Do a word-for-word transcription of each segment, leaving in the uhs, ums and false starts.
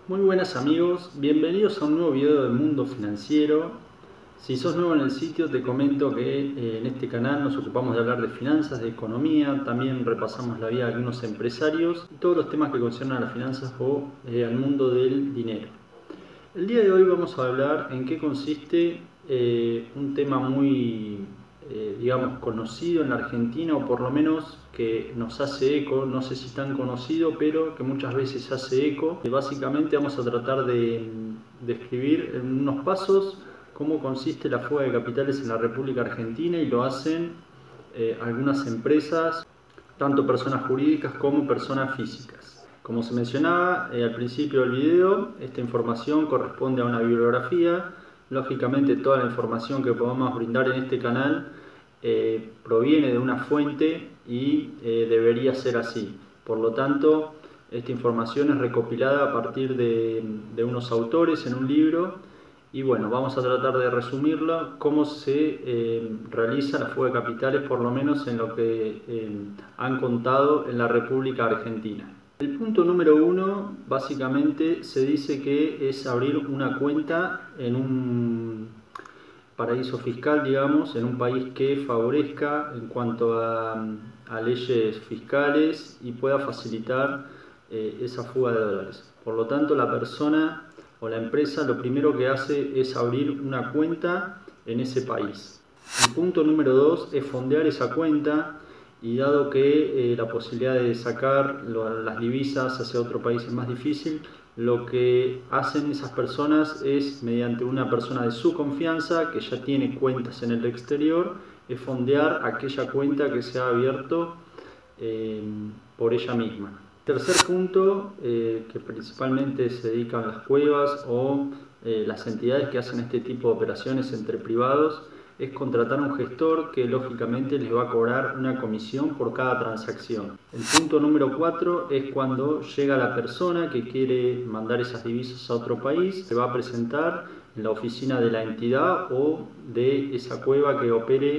Muy buenas amigos, bienvenidos a un nuevo video del mundo financiero. Si sos nuevo en el sitio te comento que eh, en este canal nos ocupamos de hablar de finanzas, de economía, también repasamos la vida de algunos empresarios y todos los temas que conciernen a las finanzas o eh, al mundo del dinero. El día de hoy vamos a hablar en qué consiste eh, un tema muy, eh, digamos, conocido en la Argentina, o por lo menos que nos hace eco, no sé si tan conocido, pero que muchas veces hace eco. Básicamente vamos a tratar de describir en unos pasos cómo consiste la fuga de capitales en la República Argentina, y lo hacen eh, algunas empresas, tanto personas jurídicas como personas físicas. Como se mencionaba eh, al principio del video, esta información corresponde a una bibliografía. Lógicamente toda la información que podamos brindar en este canal eh, proviene de una fuente y eh, debería ser así. Por lo tanto, esta información es recopilada a partir de, de unos autores en un libro. Y bueno, vamos a tratar de resumirlo, cómo se eh, realiza la fuga de capitales, por lo menos en lo que eh, han contado en la República Argentina. El punto número uno, básicamente, se dice que es abrir una cuenta en un paraíso fiscal, digamos, en un país que favorezca en cuanto a, a leyes fiscales y pueda facilitar eh, esa fuga de dólares. Por lo tanto, la persona o la empresa lo primero que hace es abrir una cuenta en ese país. El punto número dos es fondear esa cuenta. Y dado que eh, la posibilidad de sacar lo, las divisas hacia otro país es más difícil, lo que hacen esas personas es, mediante una persona de su confianza que ya tiene cuentas en el exterior, es fondear aquella cuenta que se ha abierto eh, por ella misma. Tercer punto, eh, que principalmente se dedican a las cuevas o eh, las entidades que hacen este tipo de operaciones entre privados, es contratar a un gestor que lógicamente les va a cobrar una comisión por cada transacción. El punto número cuatro es cuando llega la persona que quiere mandar esas divisas a otro país, se va a presentar en la oficina de la entidad o de esa cueva que opere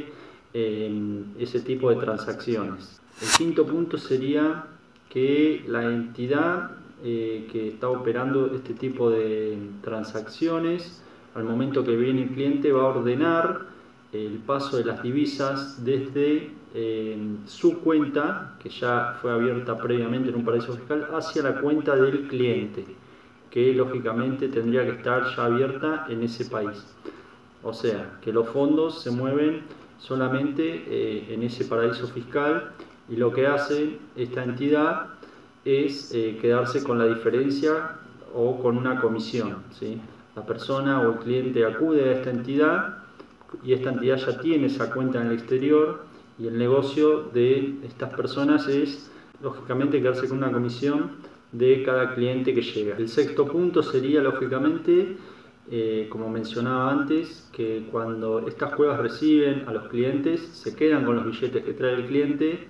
eh, ese tipo de transacciones. El quinto punto sería que la entidad eh, que está operando este tipo de transacciones, al momento que viene el cliente, va a ordenar el paso de las divisas desde eh, su cuenta, que ya fue abierta previamente en un paraíso fiscal, hacia la cuenta del cliente, que lógicamente tendría que estar ya abierta en ese país. O sea, que los fondos se mueven solamente eh, en ese paraíso fiscal, y lo que hace esta entidad es eh, quedarse con la diferencia o con una comisión, ¿sí? La persona o el cliente acude a esta entidad y esta entidad ya tiene esa cuenta en el exterior, y el negocio de estas personas es lógicamente quedarse con una comisión de cada cliente que llega. El sexto punto sería lógicamente, eh, como mencionaba antes, que cuando estas cuevas reciben a los clientes, se quedan con los billetes que trae el cliente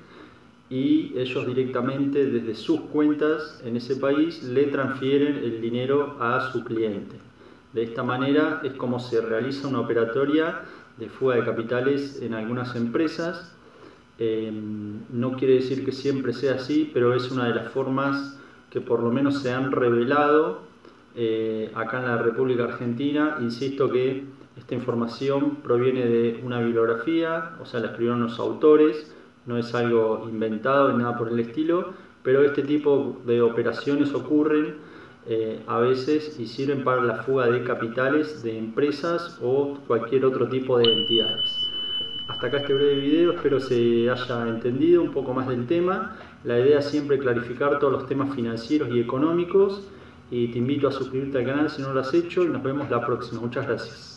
y ellos directamente desde sus cuentas en ese país le transfieren el dinero a su cliente. De esta manera es como se realiza una operatoria de fuga de capitales en algunas empresas. Eh, no quiere decir que siempre sea así, pero es una de las formas que por lo menos se han revelado eh, acá en la República Argentina. Insisto que esta información proviene de una bibliografía, o sea, la escribieron los autores, no es algo inventado ni nada por el estilo, pero este tipo de operaciones ocurren Eh, a veces y sirven para la fuga de capitales de empresas o cualquier otro tipo de entidades. Hasta acá este breve video, espero se haya entendido un poco más del tema. La idea es siempre clarificar todos los temas financieros y económicos, y te invito a suscribirte al canal si no lo has hecho, y nos vemos la próxima. Muchas gracias.